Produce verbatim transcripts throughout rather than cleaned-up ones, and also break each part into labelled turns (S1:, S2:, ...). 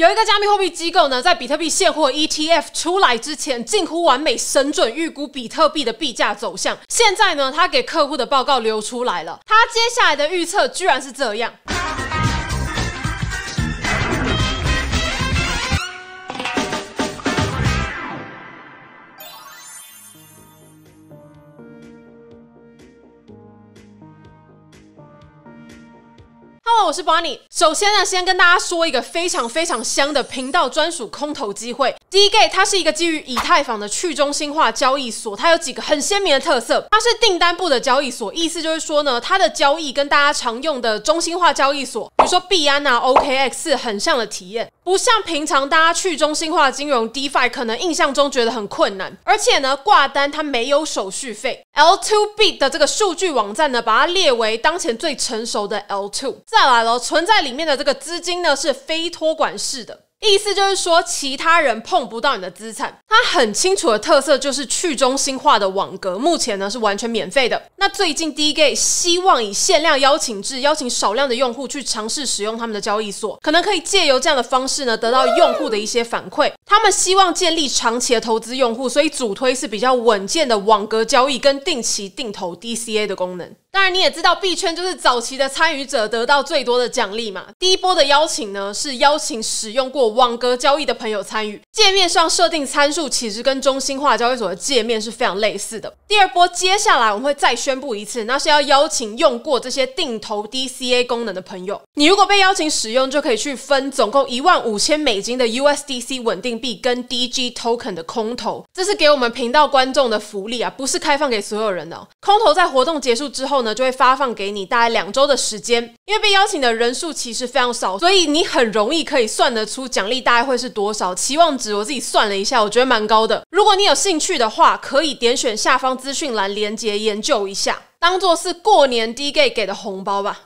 S1: 有一个加密货币机构呢，在比特币现货 E T F 出来之前，近乎完美神准预估比特币的币价走向。现在呢，他给客户的报告流出来了，他接下来的预测居然是这样。Hello， 我是 Bonnie。首先呢，先跟大家说一个非常非常香的频道专属空投机会。DeGate 它是一个基于以太坊的去中心化交易所，它有几个很鲜明的特色。它是订单部的交易所，意思就是说呢，它的交易跟大家常用的中心化交易所，比如说币安啊、O K X 是很像的体验。不像平常大家去中心化金融 DeFi 可能印象中觉得很困难，而且呢，挂单它没有手续费。L 二 bit 的这个数据网站呢，把它列为当前最成熟的 L 二。再来咯，存在里面的这个资金呢是非托管式的。意思就是说，其他人碰不到你的资产。它很清楚的特色就是去中心化的网格，目前呢是完全免费的。那最近 DeGate 希望以限量邀请制，邀请少量的用户去尝试使用他们的交易所，可能可以借由这样的方式呢，得到用户的一些反馈。他们希望建立长期的投资用户，所以主推是比较稳健的网格交易跟定期定投 D C A 的功能。当然你也知道，币圈就是早期的参与者得到最多的奖励嘛。第一波的邀请呢，是邀请使用过网格交易的朋友参与，界面上设定参数其实跟中心化交易所的界面是非常类似的。第二波接下来我们会再宣布一次，那是要邀请用过这些定投 D C A 功能的朋友。你如果被邀请使用，就可以去分总共一万五千美金的 U S D C 稳定币跟 D G Token 的空投，这是给我们频道观众的福利啊，不是开放给所有人的哦。空投在活动结束之后呢，就会发放给你大概两周的时间。因为被邀请的人数其实非常少，所以你很容易可以算得出奖励大概会是多少。期望值我自己算了一下，我觉得蛮高的。如果你有兴趣的话，可以点选下方资讯栏连结研究一下，当做是过年 DeGate 给的红包吧。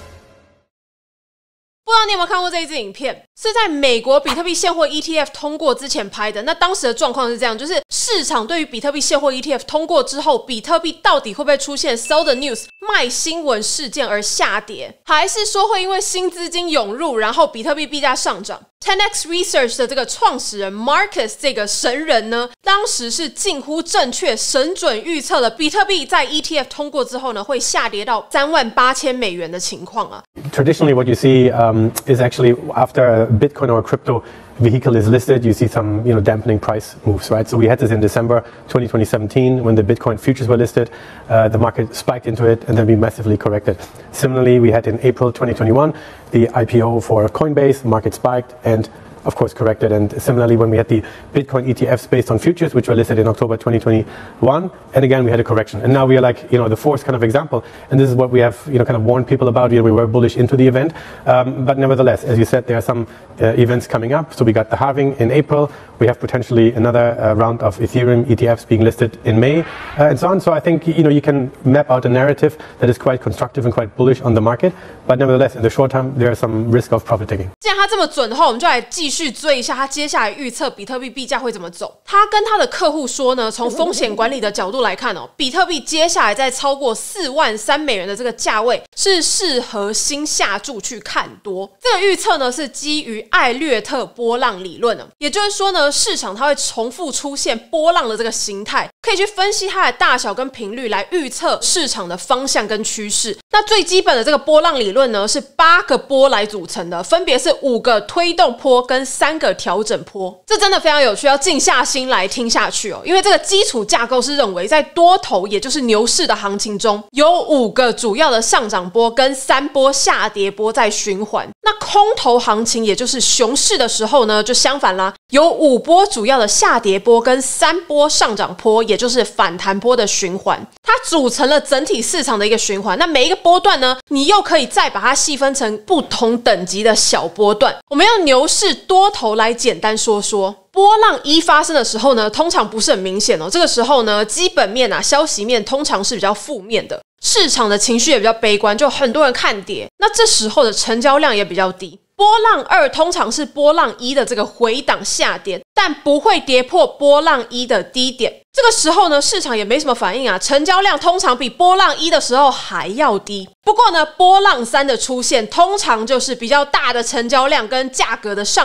S1: 不知道你有没有看过这一支影片，是在美国比特币现货 E T F 通过之前拍的。那当时的状况是这样，就是市场对于比特币现货 E T F 通过之后，比特币到底会不会出现 sell the news 卖新闻事件而下跌，还是说会因为新资金涌入，然后比特币币价上涨。ten X Research 的这个创始人 Marcus 这个神人呢，当时是近乎正确神准预测了比特币在 E T F 通过之后呢，会下跌到三万八千美元的情况啊。
S2: Traditionally, what you see um, is actually after Bitcoin or crypto vehicle is listed, you see some, you know, dampening price moves, right? So we had this in December twenty seventeen when the Bitcoin futures were listed. Uh, the market spiked into it and then we massively corrected. Similarly, we had in April twenty twenty-one the I P O for Coinbase, the market spiked and of course corrected. And similarly, when we had the Bitcoin E T Fs based on futures, which were listed in October twenty twenty-one, and again we had a correction. And now we are like, you know, the fourth kind of example. And this is what we have, you know, kind of warned people about. You know, we were bullish into the event, um, but nevertheless, as you said, there are some uh, events coming up. So we got the halving in April. We have potentially another uh, round of Ethereum E T Fs being listed in May, uh, and so on. So I think, you know, you can map out a narrative that is quite constructive and quite bullish on the market. But nevertheless, in the short term, there is some risk of profit taking.
S1: 既然他这么准的话，我们就来继续追一下他接下来预测比特币币价会怎么走。他跟他的客户说呢，从风险管理的角度来看哦，比特币接下来在超过四万三美元的这个价位是适合新下注去看多。这个预测呢是基于艾略特波浪理论的，也就是说呢，市场它会重复出现波浪的这个形态，可以去分析它的大小跟频率来预测市场的方向跟趋势。那最基本的这个波浪理论呢，是八个波来组成的，分别是五个推动波跟三个调整波。这真的非常有趣，要静下心来听下去哦。因为这个基础架构是认为，在多头也就是牛市的行情中，有五个主要的上涨波跟三波下跌波在循环。那空头行情也就是熊市的时候呢，就相反啦，有五波主要的下跌波跟三波上涨波，也就是反弹波的循环。它组成了整体市场的一个循环。那每一个波段呢，你又可以再把它细分成不同等级的小波段。我们用牛市多头来简单说说。波浪一发生的时候呢，通常不是很明显哦。这个时候呢，基本面啊、消息面通常是比较负面的，市场的情绪也比较悲观，就很多人看跌。那这时候的成交量也比较低。波浪二通常是波浪一的这个回档下跌，但不会跌破波浪一的低点。这个时候呢，市场也没什么反应啊，成交量通常比波浪一的时候还要低。不过呢，波浪三的出现通常就是比较大的成交量跟价格的上涨，它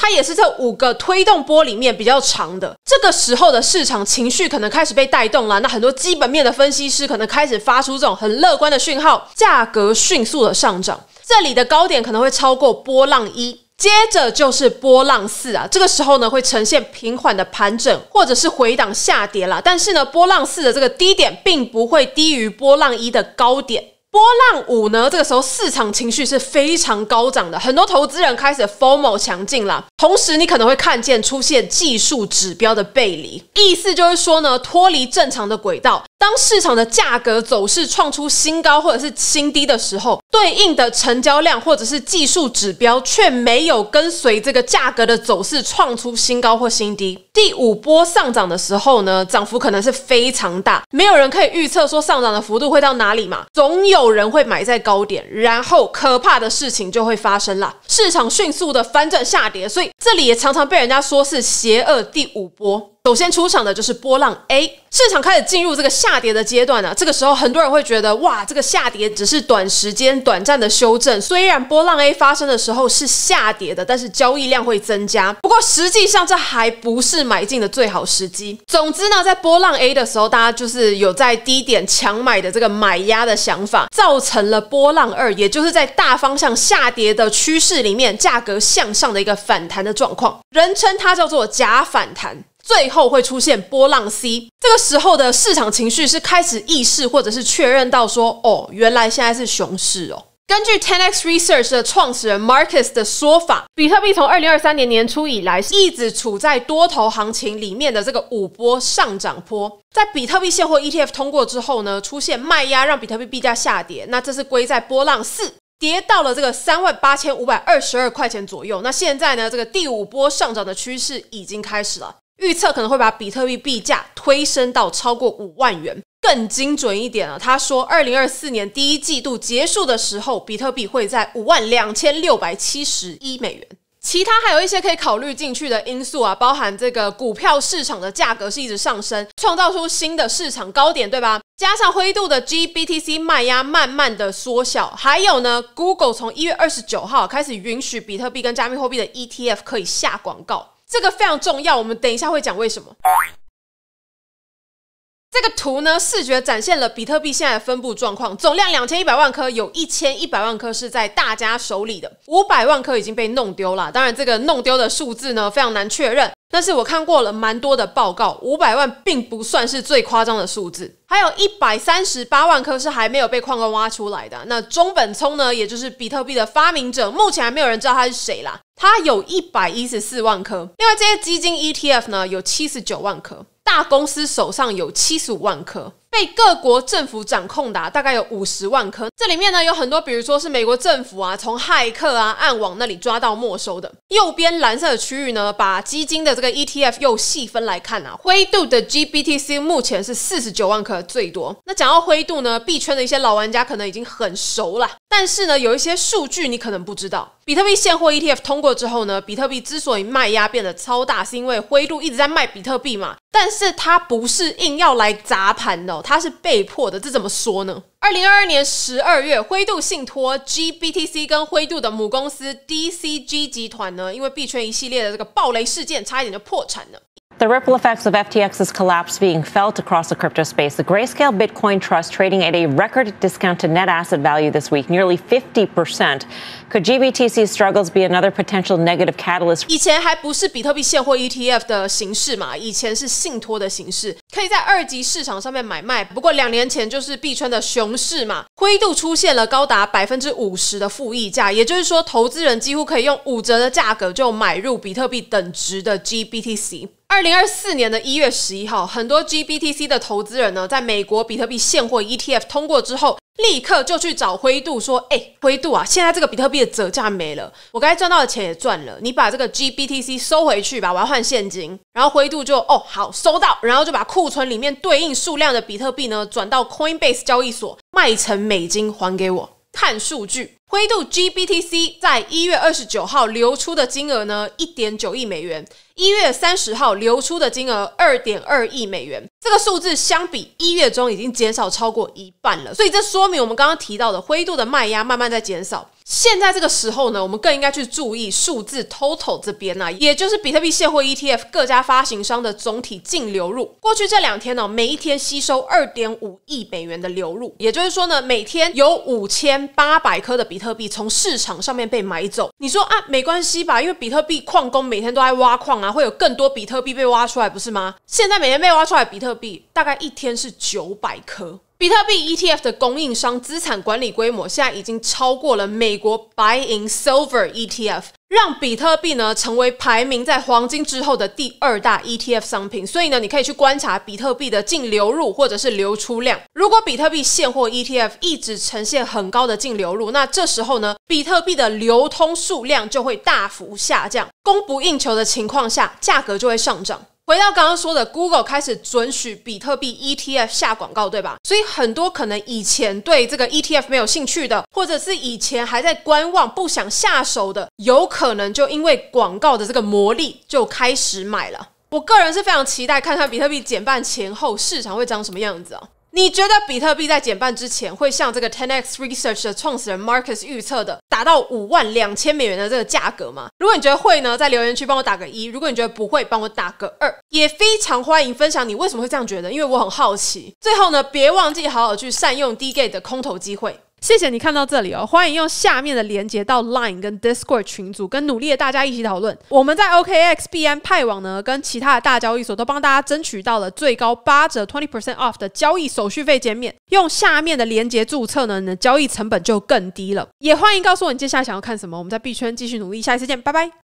S1: 它也是这五个推动波里面比较长的。这个时候的市场情绪可能开始被带动了，那很多基本面的分析师可能开始发出这种很乐观的讯号，价格迅速的上涨。这里的高点可能会超过波浪一，接着就是波浪四啊，这个时候呢会呈现平缓的盘整或者是回档下跌啦，但是呢波浪四的这个低点并不会低于波浪一的高点。波浪五呢，这个时候市场情绪是非常高涨的，很多投资人开始 F O M O 强劲啦，同时你可能会看见出现技术指标的背离，意思就是说呢，脱离正常的轨道。当市场的价格走势创出新高或者是新低的时候，对应的成交量或者是技术指标却没有跟随这个价格的走势创出新高或新低。第五波上涨的时候呢，涨幅可能是非常大，没有人可以预测说上涨的幅度会到哪里嘛，总有人会买在高点，然后可怕的事情就会发生啦，市场迅速的反转下跌，所以这里也常常被人家说是邪恶第五波。首先出场的就是波浪 A， 市场开始进入这个下跌的阶段啊，这个时候很多人会觉得哇，这个下跌只是短时间短暂的修正，虽然波浪 A 发生的时候是下跌的，但是交易量会增加，不过实际上这还不是买进的最好时机。总之呢，在波浪 A 的时候，大家就是有在低点强买的这个买压的想法，造成了波浪二，也就是在大方向下跌的趋势里面价格向上的一个反弹的状况，人称它叫做假反弹。最后会出现波浪 C， 这个时候的市场情绪是开始意识或者是确认到说，哦，原来现在是熊市哦。根据 ten X Research 的创始人 Marcus 的说法，比特币从二零二三年年初以来一直处在多头行情里面的这个五波上涨波，在比特币现货 E T F 通过之后呢，出现卖压让比特币币价下跌，那这是归在波浪四，跌到了这个三万八千五百二十二块钱左右。那现在呢，这个第五波上涨的趋势已经开始了，预测可能会把比特币币价推升到超过五万元。更精准一点啊，他说二零二四年第一季度结束的时候，比特币会在五万两千六百七十一美元。其他还有一些可以考虑进去的因素啊，包含这个股票市场的价格是一直上升，创造出新的市场高点，对吧？加上灰度的 G B T C 卖压慢慢的缩小，还有呢 Google 从一月二十九号开始允许比特币跟加密货币的 E T F 可以下广告，这个非常重要，我们等一下会讲为什么。这个图呢，视觉展现了比特币现在的分布状况，总量两千一百万颗，有一千一百万颗是在大家手里的，五百万颗已经被弄丢了。当然这个弄丢的数字呢非常难确认，但是我看过了蛮多的报告，五百万并不算是最夸张的数字。还有一百三十八万颗是还没有被矿工挖出来的。那中本聪呢，也就是比特币的发明者，目前还没有人知道他是谁啦，他有一百一十四万颗。另外这些基金 E T F 呢有七十九万颗，大公司手上有七十五万颗，被各国政府掌控的、啊、大概有五十万颗。这里面呢有很多比如说是美国政府啊从骇客啊暗网那里抓到没收的。右边蓝色的区域呢，把基金的这个 E T F 又细分来看啊，灰度的 G B T C 目前是四十九万颗最多。那讲到灰度呢，币圈的一些老玩家可能已经很熟了，但是呢有一些数据你可能不知道。比特币现货 E T F 通过之后呢，比特币之所以卖压变得超大，是因为灰度一直在卖比特币嘛，但是它不是硬要来砸盘的、哦，它是被迫的。这怎么说呢？二零二二年十二月，灰度信托 G B T C 跟灰度的母公司 D C G 集团呢，因为币圈一系列的这个暴雷事件，差一点就破产了。
S3: The ripple effects of F T X's collapse being felt across the crypto space. The Grayscale Bitcoin Trust trading at a record discount to net asset value this week, nearly fifty percent. Could G B T C's struggles be another potential negative catalyst?
S1: 以前还不是比特币现货 E T F 的形式嘛，以前是信托的形式，可以在二级市场上面买卖。不过两年前就是币圈的熊市嘛，灰度出现了高达百分之五十的负溢价，也就是说，投资人几乎可以用五折的价格就买入比特币等值的 G B T C。二零二四年的一月十一号，很多 G B T C 的投资人呢，在美国比特币现货 E T F 通过之后，立刻就去找灰度说：“哎、欸，灰度啊，现在这个比特币的折价没了，我该赚到的钱也赚了，你把这个 G B T C 收回去吧，我要换现金。”然后灰度就哦好收到，然后就把库存里面对应数量的比特币呢转到 Coinbase 交易所卖成美金还给我。看数据， 灰度 G B T C 在一月二十九号流出的金额呢 一点九亿美元，一月三十号流出的金额 二点二亿美元，这个数字相比一月中已经减少超过一半了，所以这说明我们刚刚提到的灰度的卖压慢慢在减少。现在这个时候呢，我们更应该去注意数字 total 这边啊，也就是比特币现货 E T F 各家发行商的总体净流入。过去这两天呢，每一天吸收 二点五亿美元的流入，也就是说呢，每天有五千八百颗的比特币从市场上面被买走。你说啊，没关系吧，因为比特币矿工每天都在挖矿啊，会有更多比特币被挖出来，不是吗？现在每天被挖出来的比特币大概一天是九百颗。比特币 E T F 的供应商资产管理规模现在已经超过了美国 Buy in Silver E T F， 让比特币呢成为排名在黄金之后的第二大 E T F 商品。所以呢，你可以去观察比特币的净流入或者是流出量。如果比特币现货 E T F 一直呈现很高的净流入，那这时候呢，比特币的流通数量就会大幅下降，供不应求的情况下，价格就会上涨。回到刚刚说的 Google 开始准许比特币 E T F 下广告，对吧？所以很多可能以前对这个 E T F 没有兴趣的，或者是以前还在观望不想下手的，有可能就因为广告的这个魔力就开始买了。我个人是非常期待看看比特币减半前后市场会长什么样子啊。你觉得比特币在减半之前会像这个 ten X Research 的创始人 Marcus 预测的达到五万两千美元的这个价格吗？如果你觉得会呢，在留言区帮我打个一；如果你觉得不会，帮我打个二。也非常欢迎分享你为什么会这样觉得，因为我很好奇。最后呢，别忘记好好去善用 D Gate 的空投机会。谢谢你看到这里哦，欢迎用下面的连结到 Line 跟 Discord 群组，跟努力的大家一起讨论。我们在 O K X、币安、派网呢，跟其他的大交易所都帮大家争取到了最高八折 百分之二十 off 的交易手续费减免。用下面的连结注册呢，你的交易成本就更低了。也欢迎告诉我你接下来想要看什么，我们在币圈继续努力，下一次见，拜拜。